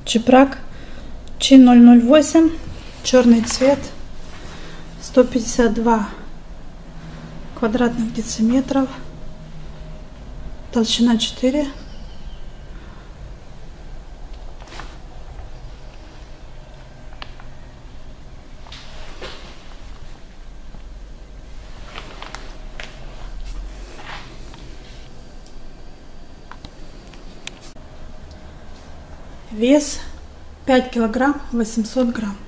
Чепрак Чин 008, черный цвет, 152 квадратных дециметров, толщина 4. Вес 5 килограмм 800 грамм.